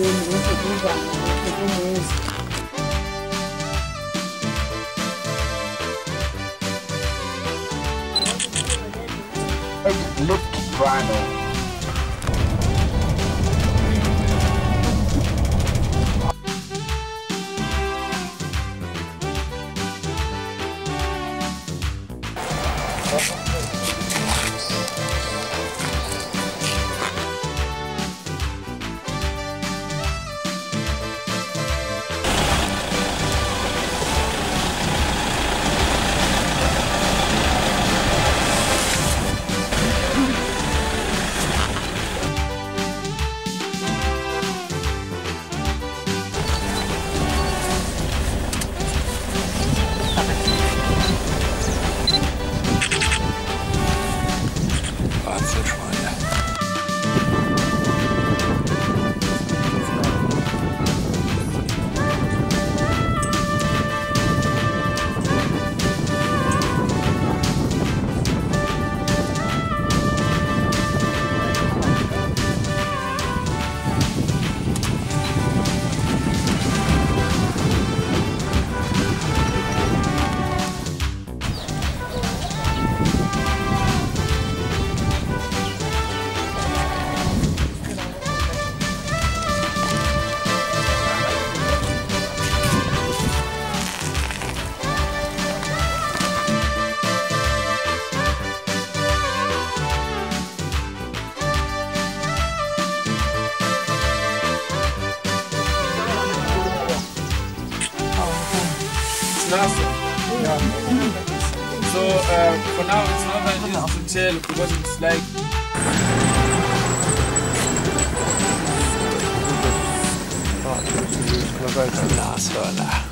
Lift Rhino. Yeah. So for now it's not that easy to tell because it's like Nashörner.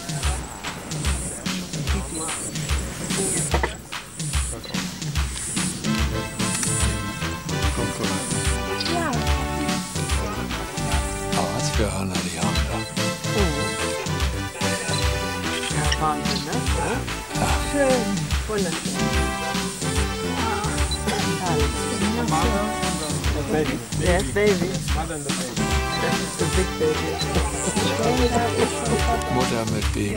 Ja, was für Hörner die haben da. Wahnsinn, ne? Ja. Schön, wunderschön. Yes, baby. Das ist the big baby. Mutter mit Baby.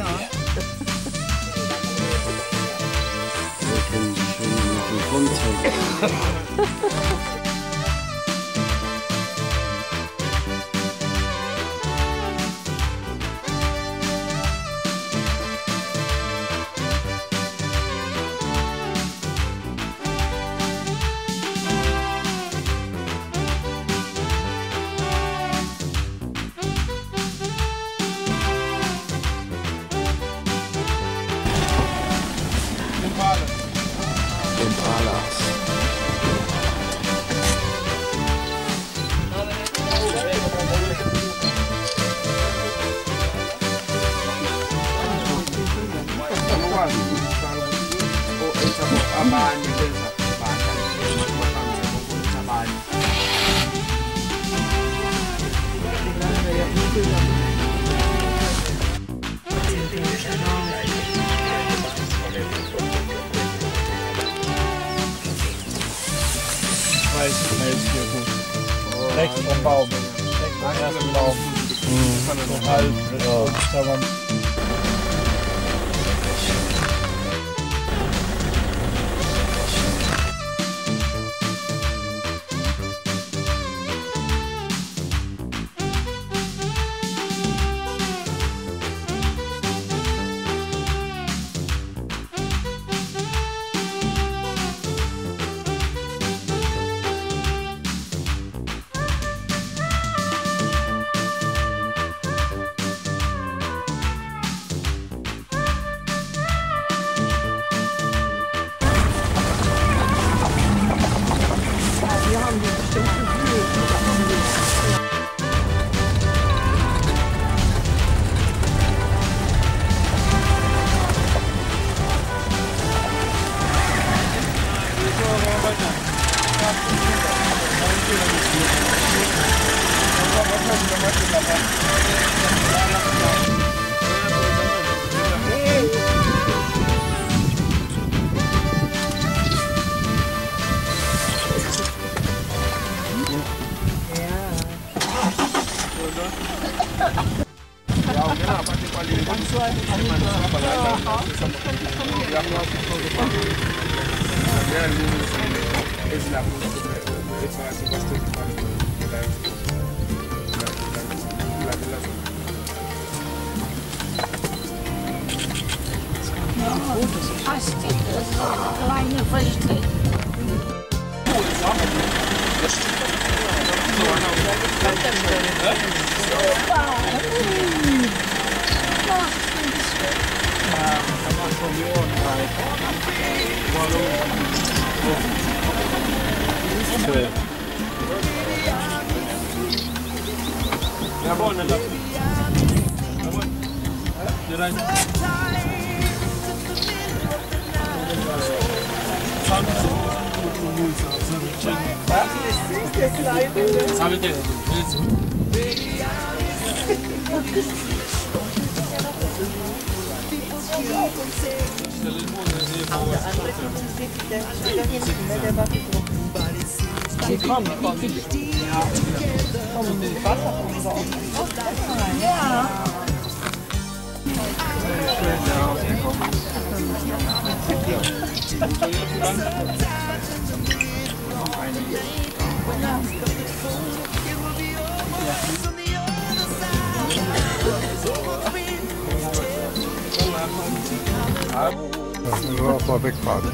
Wir können sie schon noch den Grund zeigen. Impalas. rechts vom Baum. Rechts vom ersten Baum. So halb. Da war Das ist eine kleine Vegetät. Jawohl, ne? Jawohl. Hier rein. Ja. Nur mal wegfahren.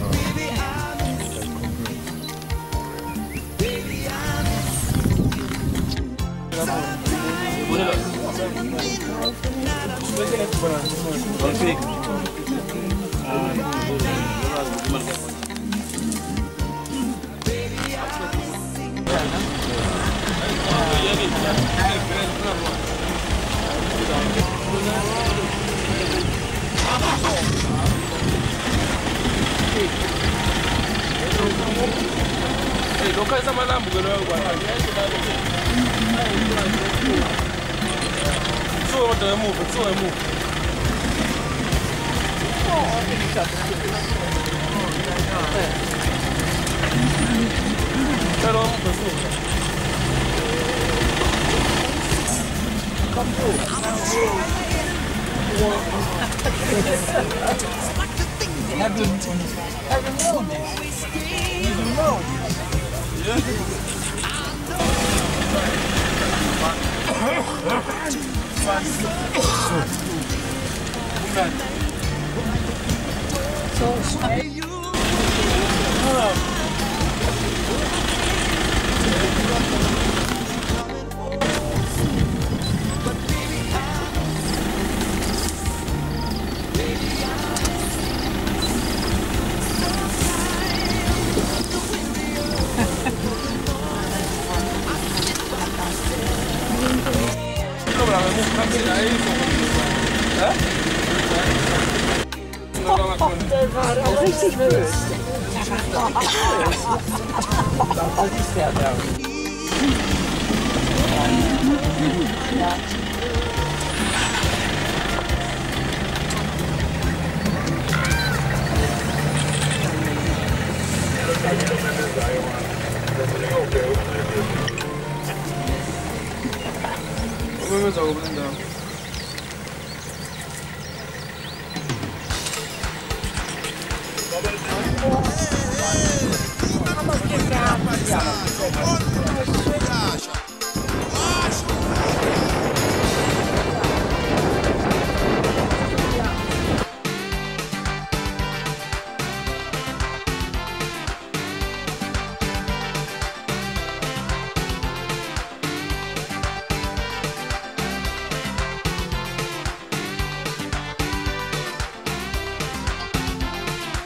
Richtig böse.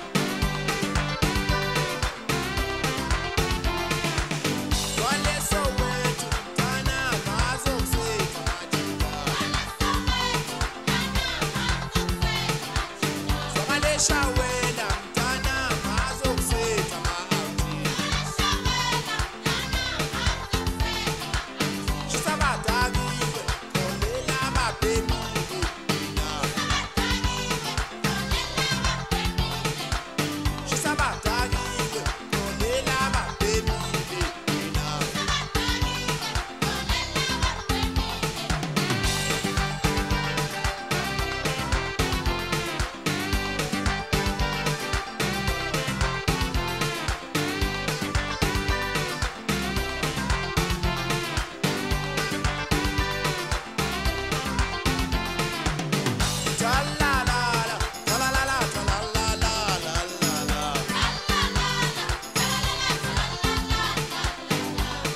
Olha só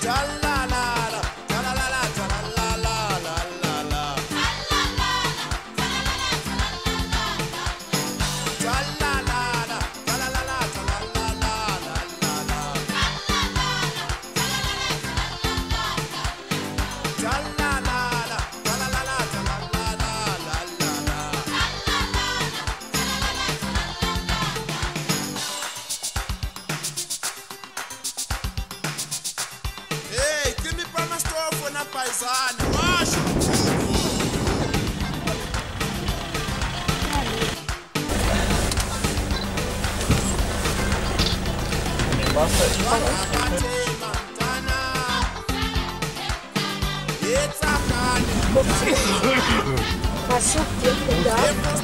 Was sucht ihr denn da?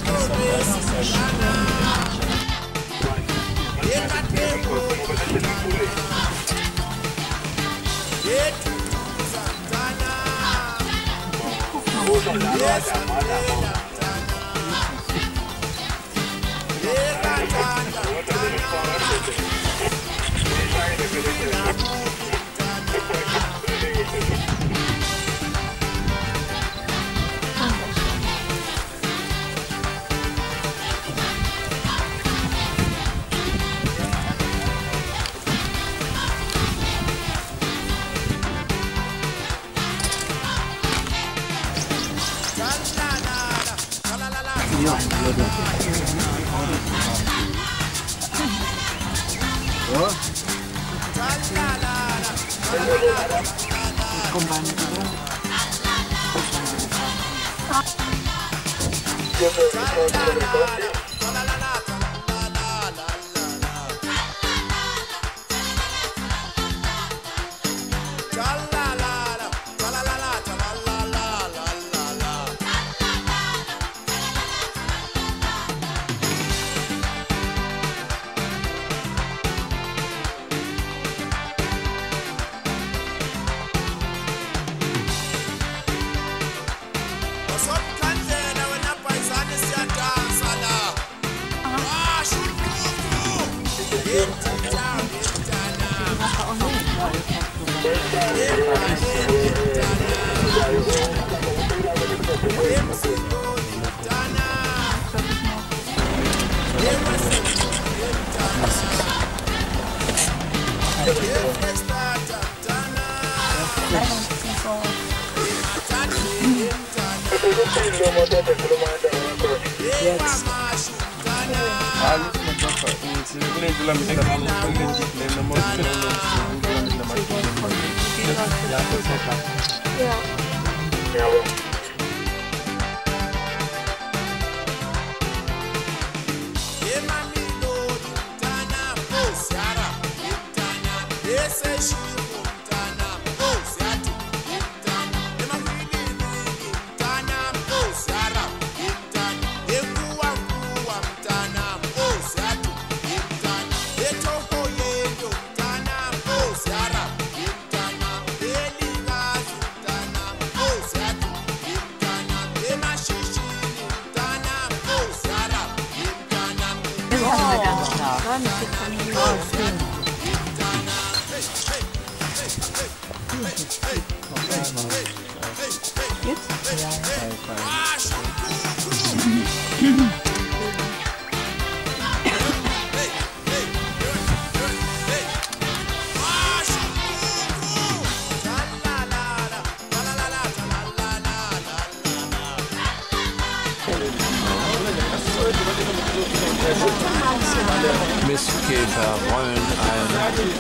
Mistkäfer rollen ein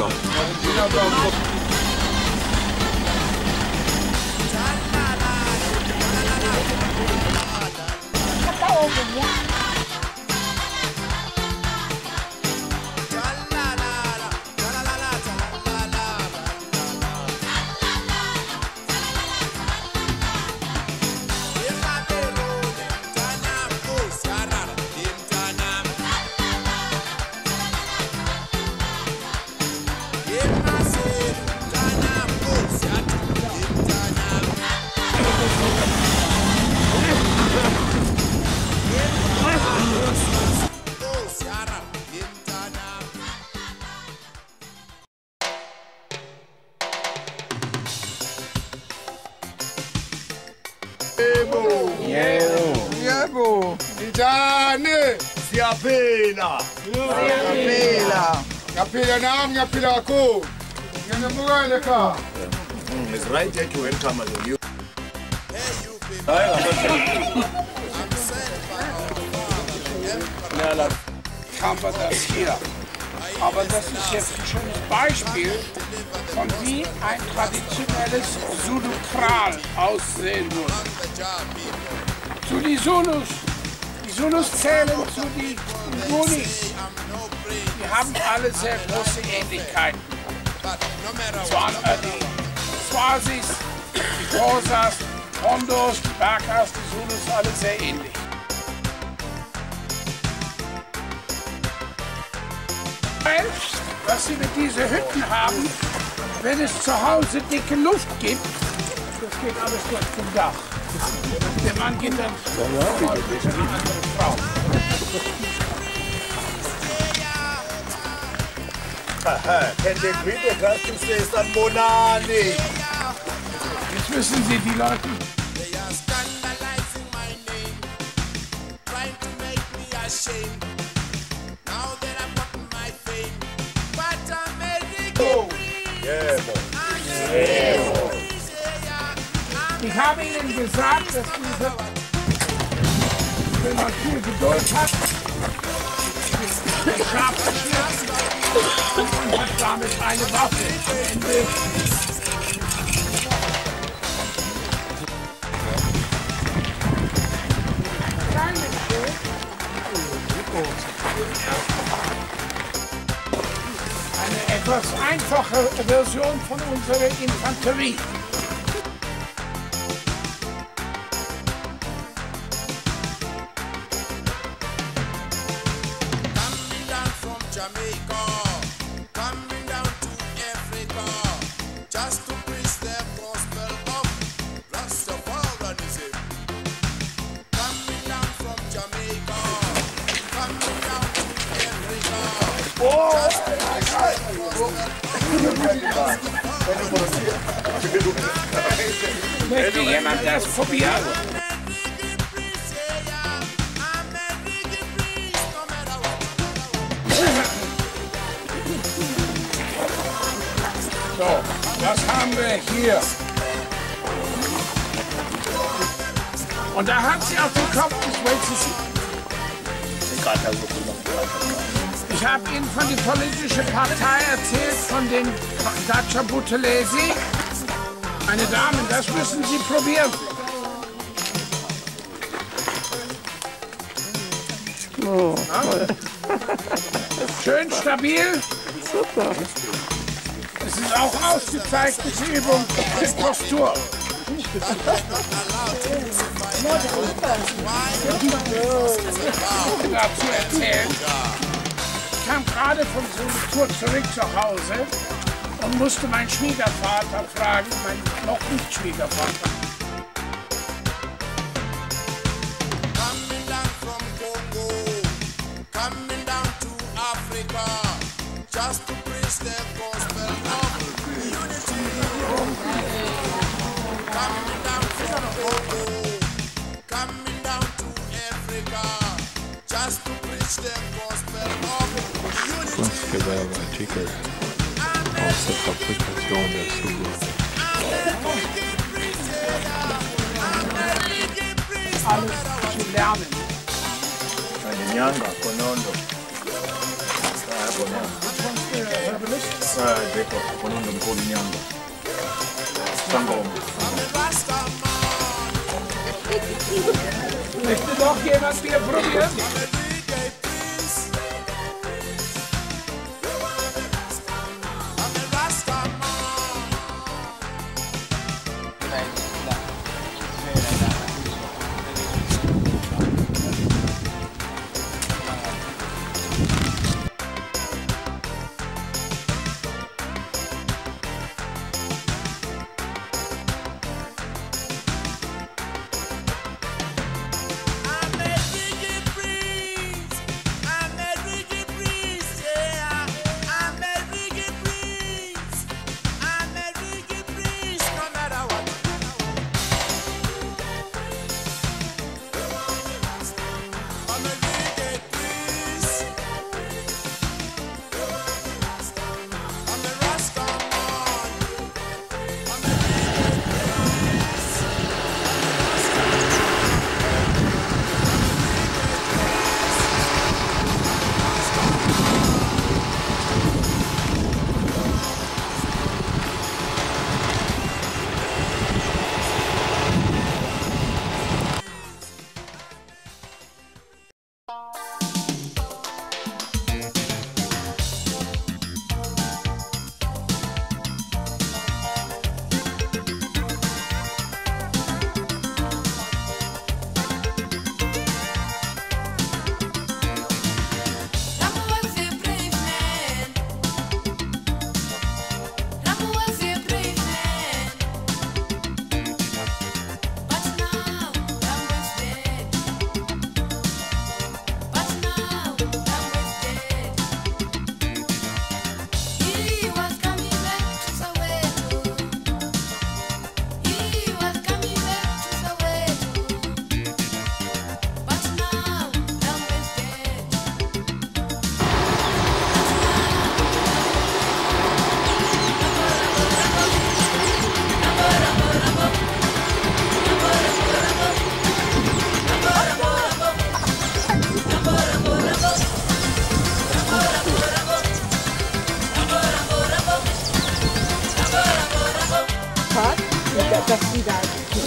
Kotklopfen. Yebo. Njani? Siyaphila. Siyaphila. Ngiyaphila nami ngiyaphila kakhulu. Ngiyamuka lekhaya. It's right here to welcome you. Haben wir das hier. Aber das ist jetzt ein schönes Beispiel von wie ein traditionelles Zulu-Kral aussehen muss. Zu die Zulus. Die Zulus zählen zu die Ngunis. Die haben alle sehr große Ähnlichkeiten. Zwar die Swazis, die Xhosas, die Hondos, die Bakas, die Zulus, alle sehr ähnlich. Was sie mit diesen Hütten haben, wenn es zu Hause dicke Luft gibt, das geht alles durch zum Dach. Der Mann geht dann zu einer anderen Frau. Kennt ihr Grete Customs ist an Bonani? Jetzt müssen Sie die Leute. Ich habe Ihnen gesagt, dass diese, wenn man viel Geduld hat, scharf schießt und hat damit eine Waffe am Ende. Eine etwas einfache Version von unserer Infanterie. Möchte jemand das probieren? So, was haben wir hier? Und da hat sie auf dem Kopf, ich habe Ihnen von der politischen Partei erzählt, von den Dacia Buthelezi. Meine Damen, das müssen Sie probieren. Oh, ja? Schön stabil. Super. Es ist auch ausgezeichnete Übung für Postur. Dazu erzählen. Ich kam gerade von so einer Tour zurück zu Hause und musste meinen Schwiegervater fragen, meinen noch nicht Schwiegervater. Kunstgewerbeartikel aus der Fabrikation der Zulu. Alles zu lernen. Nyanga, Konondo. Deko, Konondo, Mkoli Nyanga. Sangoma. Möchte doch jemand wieder probieren? das wieder.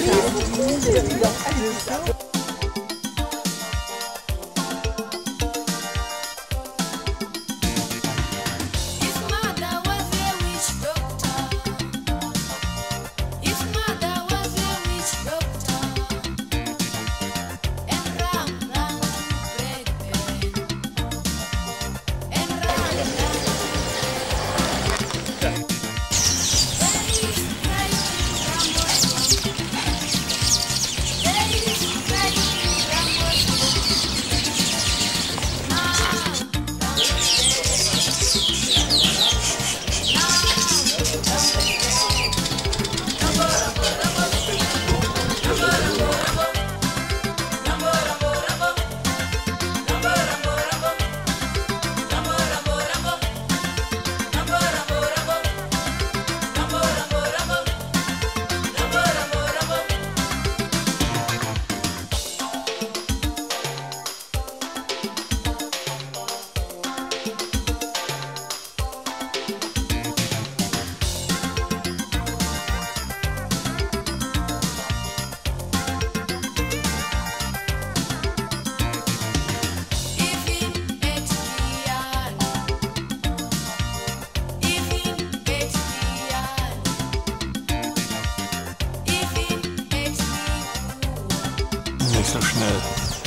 Nicht so schnell.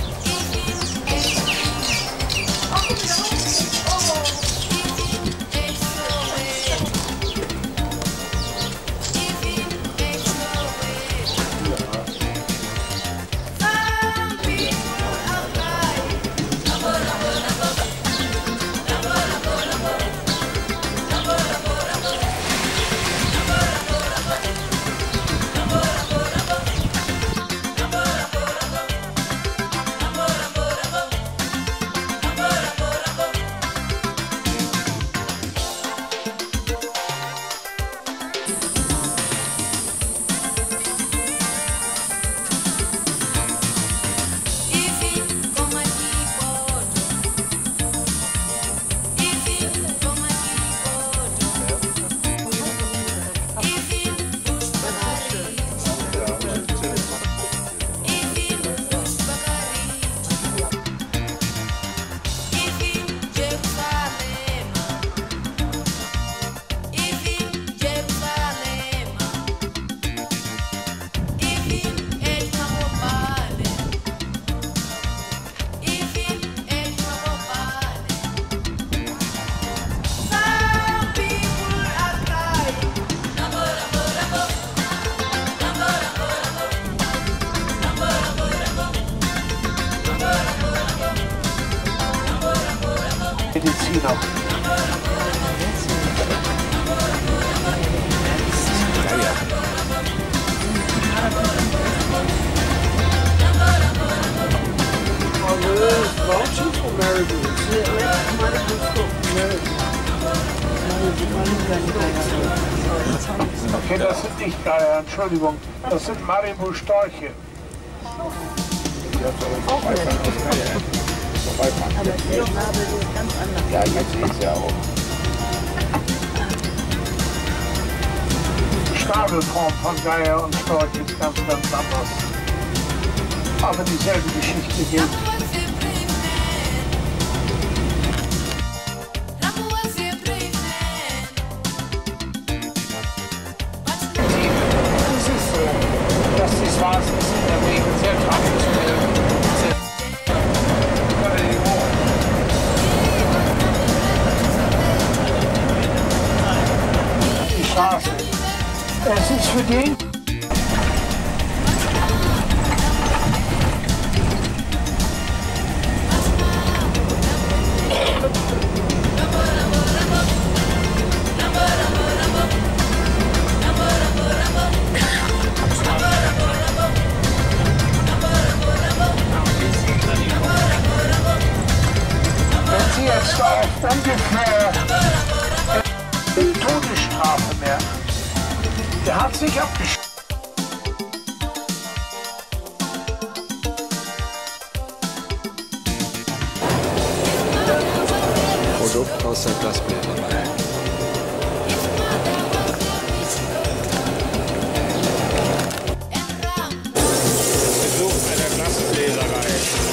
Mediziner. Okay, das sind nicht Geier, Entschuldigung. Das sind Maribu-Storche. Aber der Schnabel ist ganz anders. Ja, jetzt sehe ich es ja auch. Die Schnabelform von Geier und Storch ist ganz anders. Aber dieselbe Geschichte gilt. Dass die Schwarzen in der Regel sehr traditionell sind. Die Straße. Es ist für den. Jetzt auf ungefähr die Todesstrafe mehr. Der hat sich abgeschlossen. Produkt aus der Glasbläserei. Besuch einer Glasbläserei.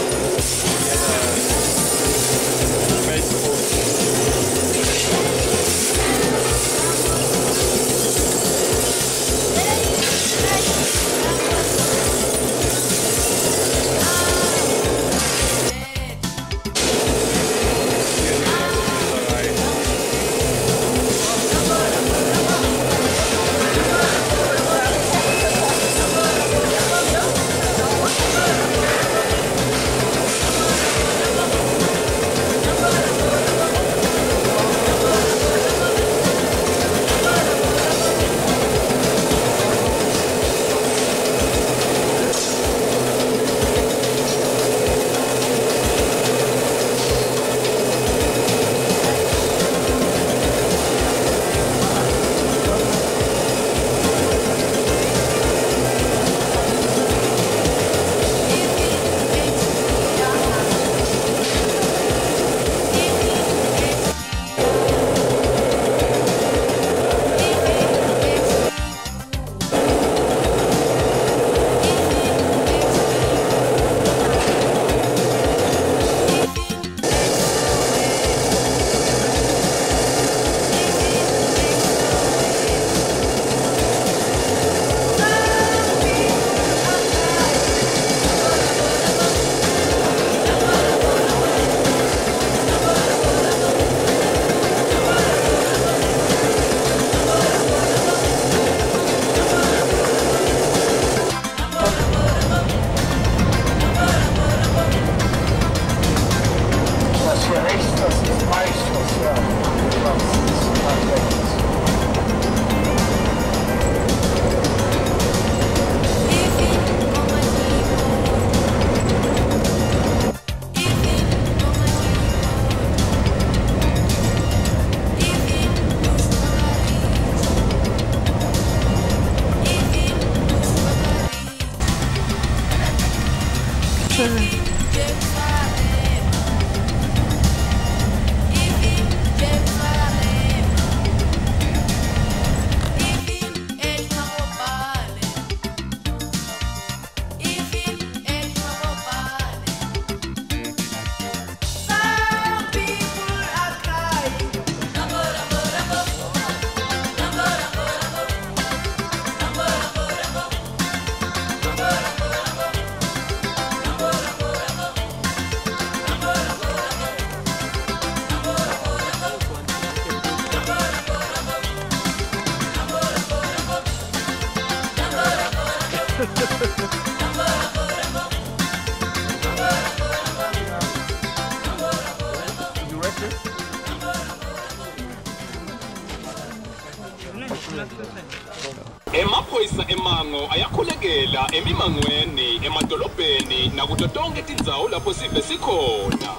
Emaphoyisa emango ayakhulekela emimangweni emadolobheni nakuto tonke tindzawo lapho sive sikhona.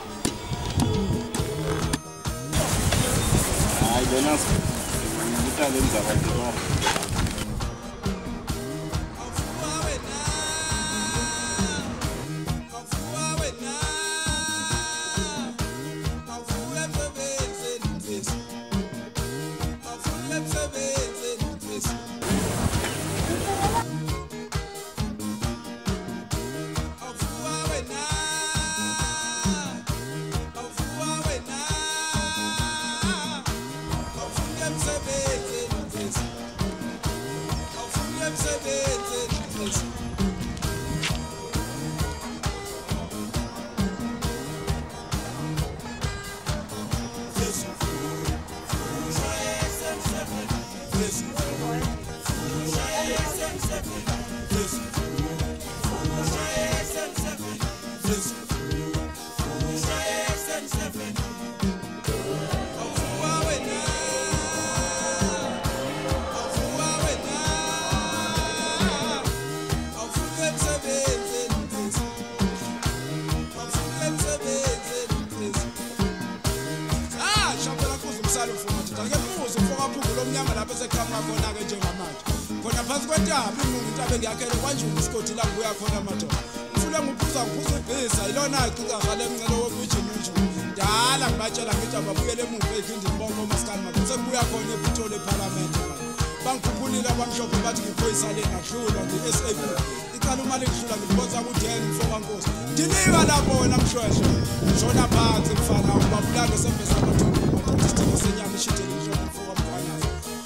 Hayi bona ngitale indzaba nje. Bangikhuphulile abamhlophe bathi ngiphoyisa lena dlula nge-SA ngicela uma lingishula ngibonza kudeni mfoka Nkosi diliwa lapho wena mshweshwe shona phansi mfana ubabulanga sembesa abathomba isithimo senyama ishite ngishona mfoka mfana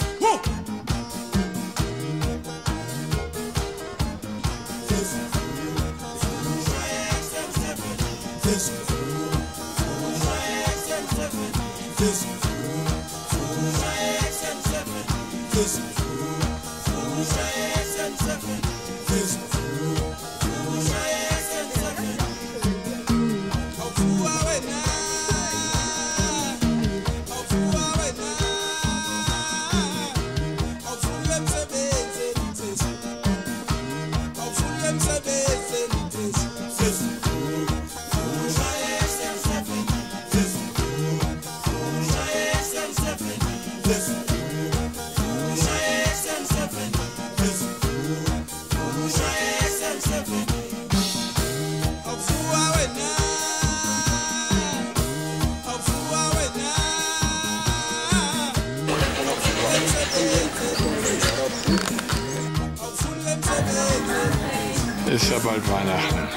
Ist ja bald Weihnachten.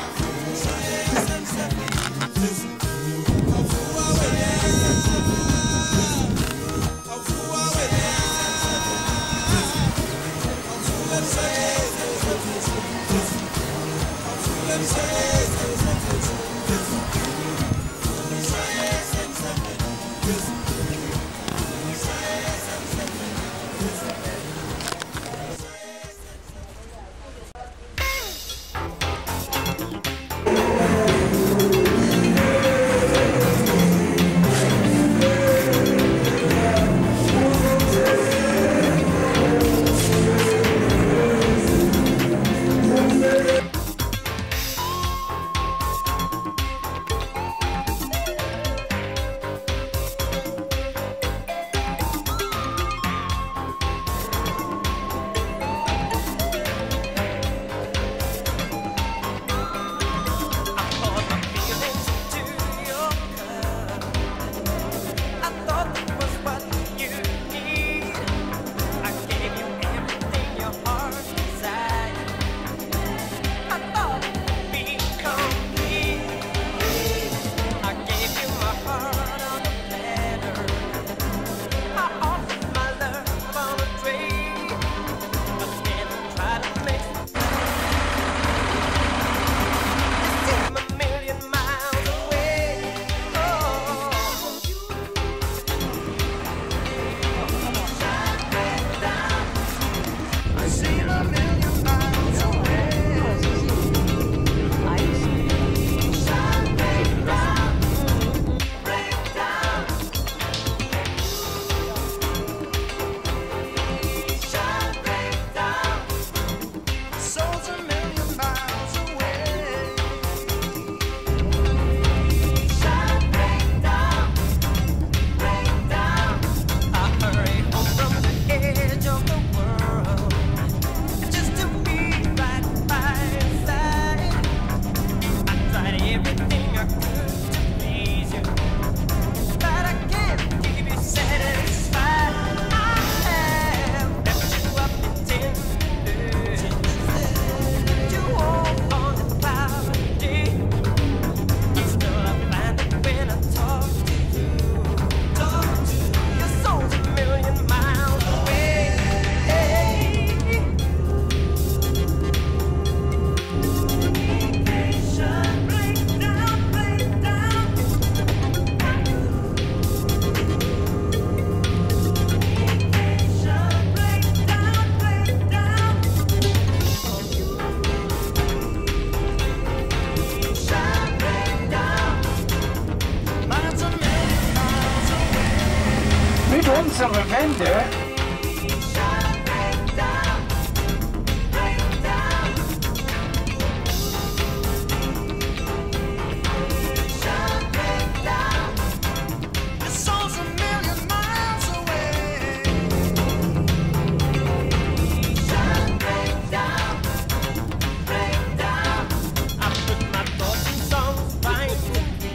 Unsere Wände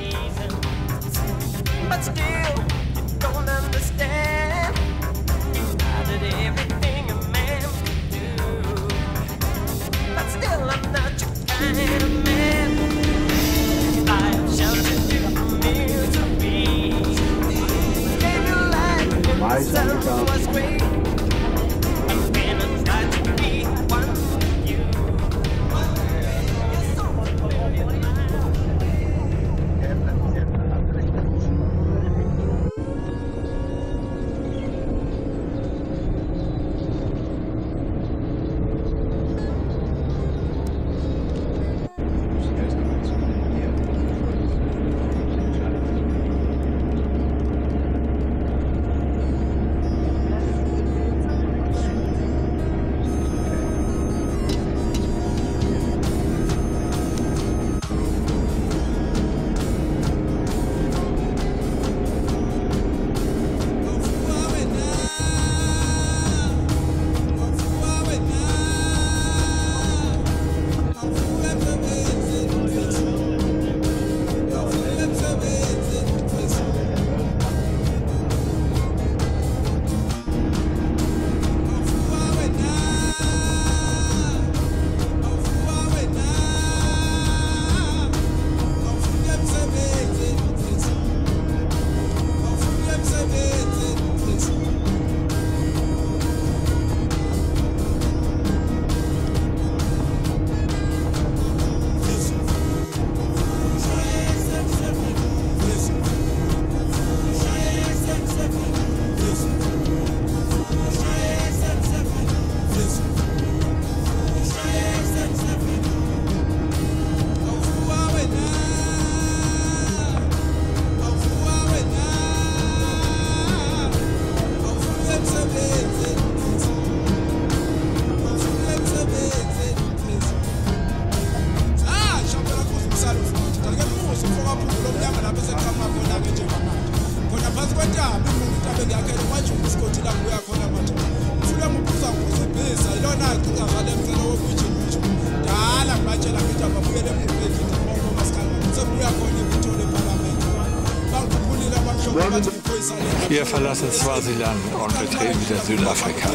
but still you don't understand. Wir verlassen Swasiland und betreten wieder Südafrika.